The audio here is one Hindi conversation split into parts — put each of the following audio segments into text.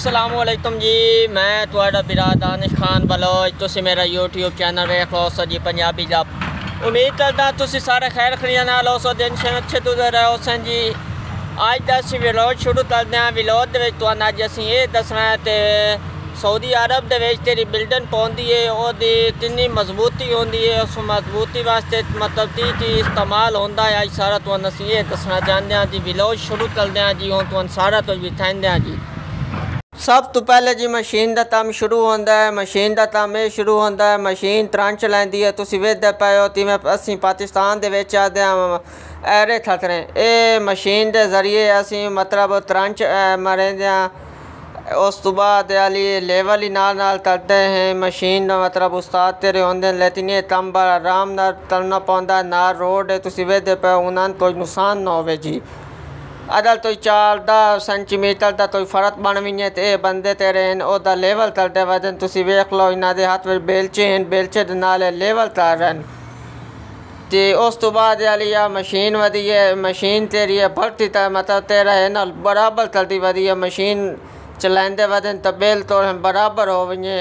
अस्सलामुअलैकुम जी, मैं तुहाडा बिरा दानिश खान बलोच। तुसी मेरा यूट्यूब चैनल वेख लो सो जी पंजाबी जब। उम्मीद करदा तुसी सारे खैर खरिया नाल हो सो, दिन शन अच्छे गुजर रहे हो सन जी। अज दा असीं विलोग शुरू करदे हां। विलोग दे विच तुहानूं अज असीं ये दसना है ते सऊदी अरब दे विच तेरी बिल्डिंग पौंदी है ओहदी कितनी मजबूती होंदी है, उस मजबूती वास्ते मतलब ती इस्तेमाल होंदा है। अज सारा तुहानूं असीं ये दसना चाहते हैं जी। विलोग शुरू करदे हां जी। हुण तुहानूं सारा तो बिठांदे हां जी। सब तो पहले जी मशीन का काम शुरू होता है। मशीन का काम ये शुरू होता है, मशीन त्रंच लैंदी है। तुसीं वेखदे पए हो जिवें असीं पाकिस्तान दे विच आखदे हां ऐरे खतरे। ये मशीन के जरिए असीं मतलब त्रंच मरेंदे हां। उस तो बाद आली लेवल ही नाल करते हैं। मशीन मतलब उस्ताद तेरे होंदे, लेकिन ये कम बड़ा आराम नाल करना पौंदा। ना रोड है तुसीं वेखदे पए हो, उन्हां कोई नुकसान ना होवे जी। अगर कोई 4-10 सेंटीमीटर का कोई फर्क बन भी तो ये बंदे तेरे ओदा लेवल करते वजन तुसीं वेख लो। इन्हां दे हत्थ में बेलचे हैं, बेलचे दे नाल लेवल कर रहे हैं। तो उस तो बाद वाली आ मशीन वधी है। मशीन तेरी है भरती तक मतलब तेरा है ना बराबर करती वधी है। मशीन चलाते वजन तो बेल तो बराबर हो वजे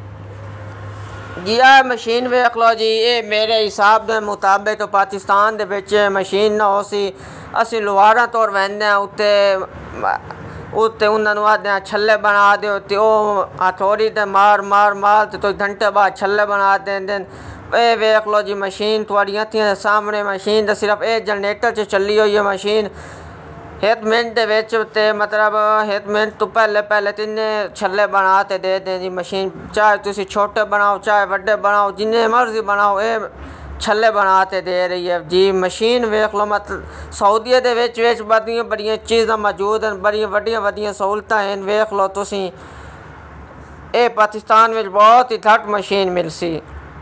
जी। आ मशीन वेख लो जी। ये मेरे हिसाब के मुताबिक तो पाकिस्तान दे विच मशीन ना हो सी। असीं लुहारां तोड़ वहंदे हां उत्ते उत्ते उन्होंने आखदे हां छल्ले बना दो, तो हथौड़ी ते मार मार मार तो कोई घंटे बाद छल्ले बना देंदे। ये वेख लो जी मशीन तुहाड़ियां अखियां दे सामने। मशीन तो सिर्फ ये जनरेटर च चली हुई है। मशीन एक मिनट दे विच ते मतलब एक मिनट तो पहले पहले तिन्ने छल्ले बना ते दे दें जी मशीन। चाहे तुसीं छोटे बनाओ चाहे वड्डे बनाओ, जिन्ने मर्जी बनाओ, ये छल्ले बना ते दे रही है जी। मशीन वेख लो मतलब सऊदीया दे विच बड़ियां बड़ियां चीज़ां मौजूद हैं, बड़ियां वड्डियां वड्डियां सहूलतां हैं। वेख लो तुसीं ये पाकिस्तान में बहुत ही घट मशीन मिलसी।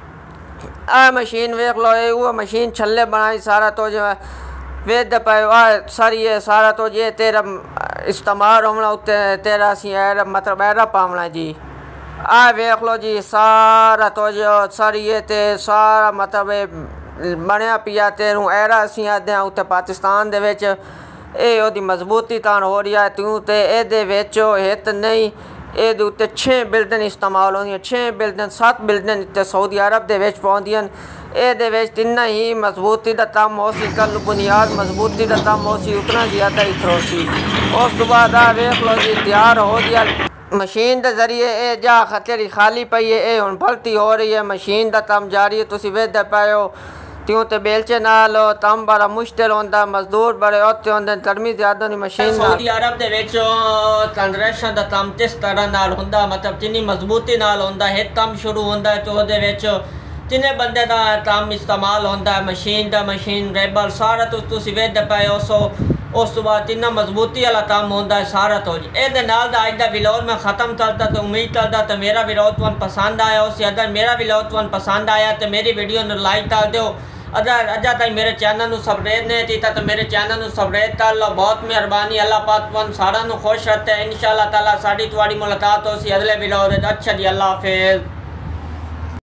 आ मशीन वेख लो, ये वो मशीन छल्ले बनाई सारा तो जो वेद पे सारी ये सारा तो ये तेरा इस्तेमाल होना उत्ते तेरा असीं ऐरा मतलब ऐरा पावना जी। आ वेख लो जी सारा तो जो सारी ये ते सारा मतलब बनया पिया तेरू ऐरा असीं आखदे हां उत्ते पाकिस्तान दे विच। ये ओहदी मजबूती तान हो रही है त्यों ते एहदे विच हित नहीं। ये उत्ते 6 बिल्डिंग इस्तेमाल होंदियां, 6 बिल्डिंग 7 बिल्डिंग इत्ते सऊदी अरब दे विच पौंदियां। ये विच तिन्ना ही मजबूती का कम हो सी, कल बुनियाद मजबूती का कम हो सी, उतना ज़्यादा ही थ्रोसी। उस तो बाद आ वेख लो जी तैयार हो गया मशीन के जरिए। ये जा खतरी खाली पई है, ये हुण भरती हो रही है। मशीन का काम जारी है। तुसीं वेखदे पए हो त्यों ते बेलचे नाल कम बड़ा मुश्किल होंदा, मजदूर बड़े औखे होंदे, गर्मी ज़्यादा होंदी मशीन। सऊदी अरब दे विच कंस्ट्रक्शन का काम किस तरह नाल होंदा मतलब जिन्नी मजबूती नाल होंदा। एक काम शुरू होंदा है तो ओहदे विच जिन्ने बंदे का काम इस्तेमाल होंदा है मशीन का, मशीन रेबल सारा तो तुसीं वेखदे पए हो सो। उस तो बाद जिन्ना मजबूती वाला काम होंदा है सारा तो ये नाल दा अज दा विलोग मैं ख़त्म करता। तो उम्मीद करता तो मेरा विलोग तुहानूं पसंद आया हो। अगर मेरा विलोग तुहानूं पसंद आया तो मेरी वीडियो नूं लाइक कर दो। अगर अजा तक मेरे चैनल को सबसक्राइब नहीं किया तो मेरे चैनल को सबसक्राइब कर लो। बहुत मेहरबानी। अल्लाह पाक तुहानूं सारिआं नूं खुश रखे। इंशाअल्लाह ताला साडी तुहाडी मुलाकात हो सी अगले विलोग। अच्छा जी, अल्लाह हाफिज़।